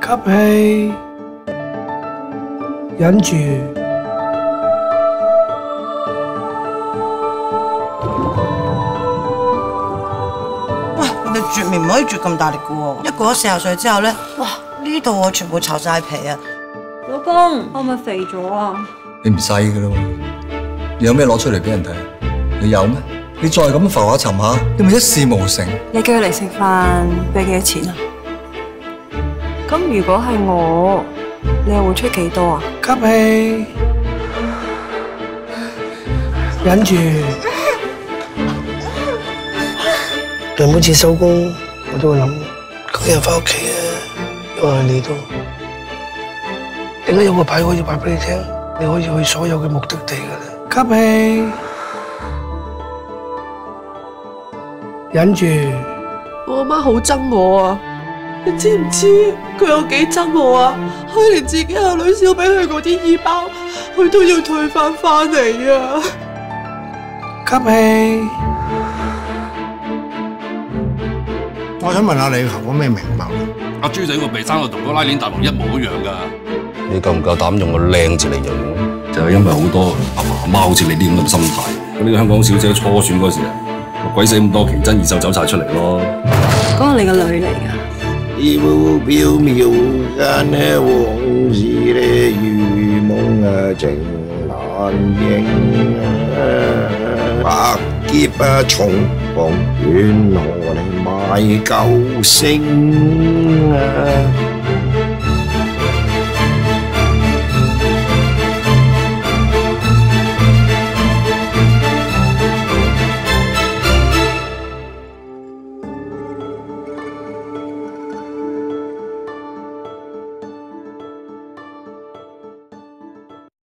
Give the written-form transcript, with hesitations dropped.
吸氣，忍住。 喂，你啜麵唔可以啜咁大力嘅喎，一過咗40歲之後咧，哇，呢度我全部巢晒皮啊！ 老公，我咪肥咗啊！ 你唔細噶啦，你有咩攞出嚟俾人睇？你有咩？你再咁浮下沉下，你咪一事無成。 你叫佢嚟食飯，俾幾多錢啊？咁如果係我，你又會出幾多啊？ 吸氣，忍住。對每次收工，我都會諗，今日翻屋企啊，因為你都點解有個牌可以話俾你聽，你可以去所有嘅目的地㗎啦。吸氣，忍住。 我阿媽好憎我啊！你知唔知佢有幾憎我啊？佢連自己個女燒俾佢嗰啲衣包，佢都要退翻嚟啊！ 吸氣。 我想問下你求咗咩名牌？ 阿豬仔個鼻生到同個拉鏈大王一模一樣㗎。 你夠唔夠膽用個靚字嚟形容？ 就係因為好多阿爸阿媽好似你啲咁嘅心態。呢個香港小姐初選嗰時啊，鬼死咁多奇珍異獸走晒出嚟咯。 嗰個你個女嚟㗎？ 飄飄渺間呢往事呢如夢啊情難影啊，百劫啊重逢，願我哋買救星啊！